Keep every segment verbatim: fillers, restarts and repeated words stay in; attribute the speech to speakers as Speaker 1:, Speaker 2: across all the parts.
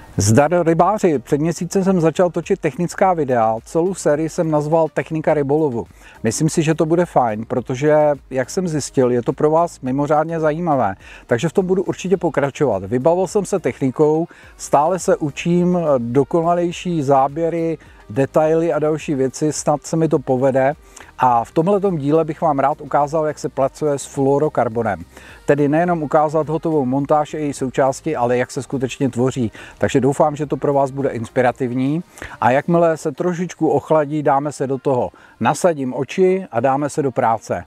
Speaker 1: Zdar rybáři, před měsícem jsem začal točit technická videa, celou sérii jsem nazval Technika rybolovu. Myslím si, že to bude fajn, protože, jak jsem zjistil, je to pro vás mimořádně zajímavé, takže v tom budu určitě pokračovat. Vybavil jsem se technikou, stále se učím dokonalejší záběry, detaily a další věci, snad se mi to povede. A v tomhletom díle bych vám rád ukázal, jak se pracuje s fluorokarbonem. Tedy nejenom ukázat hotovou montáž a její součásti, ale jak se skutečně tvoří. Takže doufám, že to pro vás bude inspirativní. A jakmile se trošičku ochladí, dáme se do toho. Nasadím oči a dáme se do práce.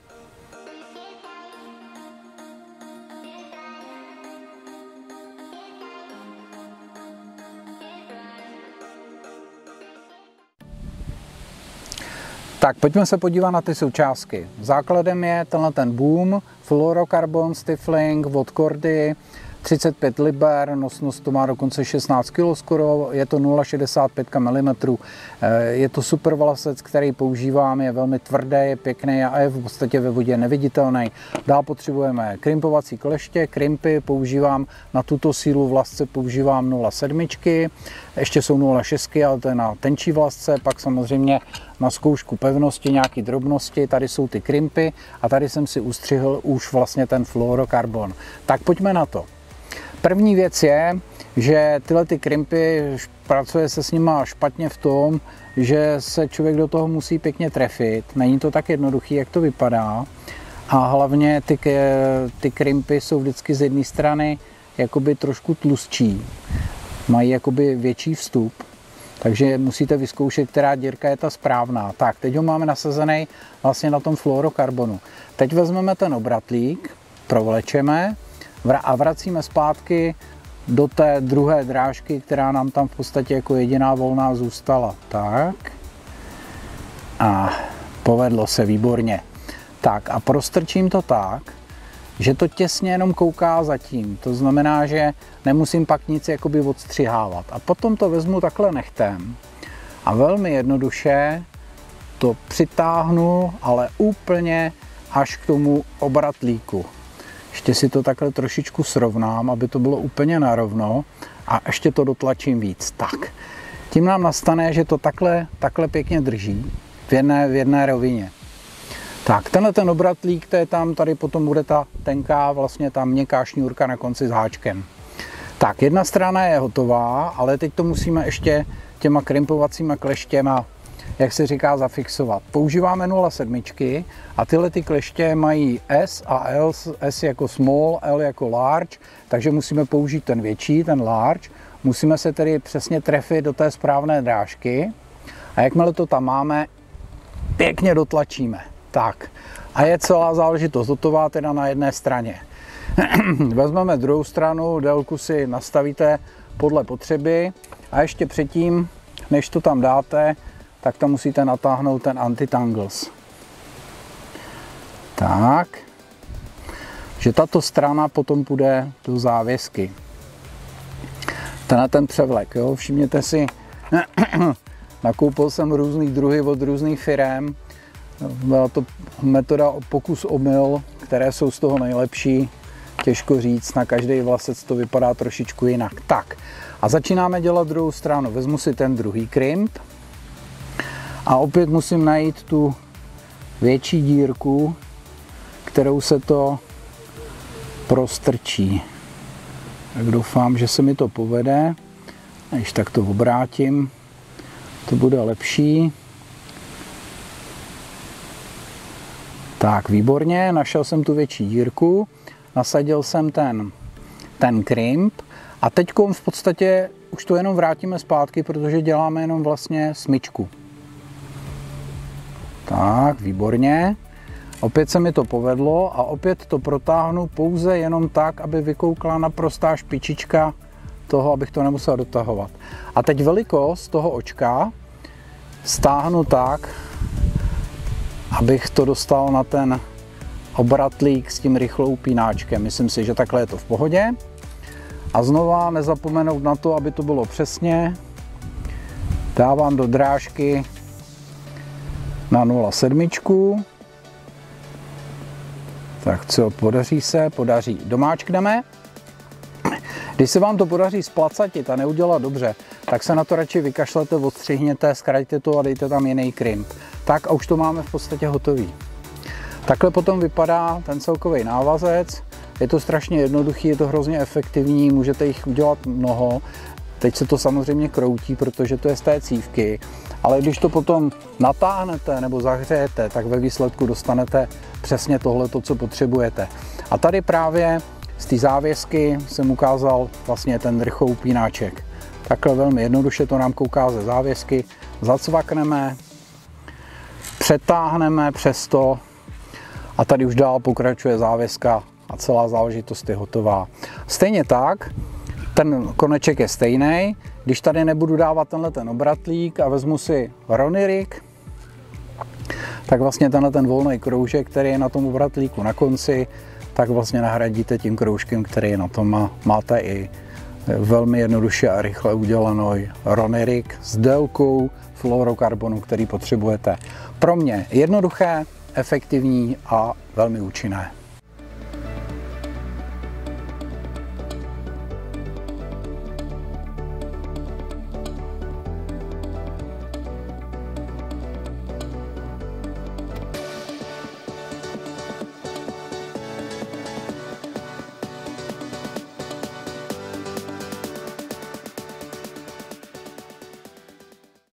Speaker 1: Tak pojďme se podívat na ty součástky. Základem je tenhle ten boom, fluorokarbon stifling od Cordy, třicet pět liber, nosnost to má dokonce šestnáct kilo skoro, je to nula celá šedesát pět milimetrů. Je to super vlasec, který používám, je velmi tvrdý, je pěkný a je v podstatě ve vodě neviditelný. Dál potřebujeme krimpovací kleště, krimpy používám na tuto sílu vlasce, používám nula sedm, ještě jsou nula šest, ale to je na tenčí vlasce, pak samozřejmě na zkoušku pevnosti, nějaký drobnosti, tady jsou ty krimpy a tady jsem si ustřihl už vlastně ten fluorokarbon. Tak pojďme na to. První věc je, že tyhle ty krimpy, pracuje se s nima špatně v tom, že se člověk do toho musí pěkně trefit. Není to tak jednoduchý, jak to vypadá. A hlavně ty, ty krimpy jsou vždycky z jedné strany jakoby trošku tlustší. Mají jakoby větší vstup. Takže musíte vyzkoušet, která dírka je ta správná. Tak, teď ho máme nasazený vlastně na tom fluorokarbonu. Teď vezmeme ten obratlík, provlečeme a vracíme zpátky do té druhé drážky, která nám tam v podstatě jako jediná volná zůstala. Tak. A povedlo se výborně. Tak a prostrčím to tak, že to těsně jenom kouká zatím. To znamená, že nemusím pak nic jakoby odstřihávat. A potom to vezmu takhle nechtem a velmi jednoduše to přitáhnu, ale úplně až k tomu obratlíku. Ještě si to takhle trošičku srovnám, aby to bylo úplně narovno a ještě to dotlačím víc. Tak, tím nám nastane, že to takhle, takhle pěkně drží v jedné, v jedné rovině. Tak, tenhle ten obratlík, to je tam, tady potom bude ta tenká, vlastně ta měkká šňůrka na konci s háčkem. Tak, jedna strana je hotová, ale teď to musíme ještě těma krimpovacíma kleštěma, jak se říká, zafixovat. Používáme nula sedm a tyhle ty kleště mají S a L, S jako small, L jako large, takže musíme použít ten větší, ten large. Musíme se tedy přesně trefit do té správné drážky a jakmile to tam máme, pěkně dotlačíme. Tak, a je celá záležitost hotová teda na jedné straně. Vezmeme druhou stranu, délku si nastavíte podle potřeby a ještě předtím, než to tam dáte, tak tam musíte natáhnout ten anti-tangles. Tak, že tato strana potom půjde do závěsky. Tenhle ten převlek, jo, všimněte si, nakoupil jsem různých druhy od různých firem. Byla to metoda pokus omyl, které jsou z toho nejlepší. Těžko říct, na každý vlasec to vypadá trošičku jinak. Tak, a začínáme dělat druhou stranu. Vezmu si ten druhý krimp a opět musím najít tu větší dírku, kterou se to prostrčí. Tak doufám, že se mi to povede. Když tak to obrátím, to bude lepší. Tak, výborně, našel jsem tu větší dírku, nasadil jsem ten, ten krimp a teď v podstatě už to jenom vrátíme zpátky, protože děláme jenom vlastně smyčku. Tak, výborně. Opět se mi to povedlo a opět to protáhnu pouze jenom tak, aby vykoukla naprostá špičička toho, abych to nemusel dotahovat. A teď velikost toho očka stáhnu tak, abych to dostal na ten obratlík s tím rychlou upínáčkem. Myslím si, že takhle je to v pohodě. A znova nezapomenout na to, aby to bylo přesně. Dávám do drážky na nula sedm. Tak co, podaří se, podaří. Domáčkneme. Když se vám to podaří splacatit a neudělat dobře, tak se na to radši vykašlete, odstřihněte, zkraťte to a dejte tam jiný krimp. Tak a už to máme v podstatě hotový. Takhle potom vypadá ten celkový návazec. Je to strašně jednoduchý, je to hrozně efektivní, můžete jich udělat mnoho. Teď se to samozřejmě kroutí, protože to je z té cívky, ale když to potom natáhnete nebo zahřejete, tak ve výsledku dostanete přesně tohleto, co potřebujete. A tady právě z té závěsky jsem ukázal vlastně ten rychloupínáček. Takhle velmi jednoduše to nám kouká ze závěsky, zacvakneme, přetáhneme přes to a tady už dál pokračuje závěska a celá záležitost je hotová. Stejně tak, ten koneček je stejný. Když tady nebudu dávat tenhle ten obratlík a vezmu si Ronirik, tak vlastně tenhle ten volný kroužek, který je na tom obratlíku na konci, tak vlastně nahradíte tím kroužkem, který je na tom a máte i velmi jednoduše a rychle udělaný Ronirik s délkou fluorokarbonu, který potřebujete. Pro mě jednoduché, efektivní a velmi účinné.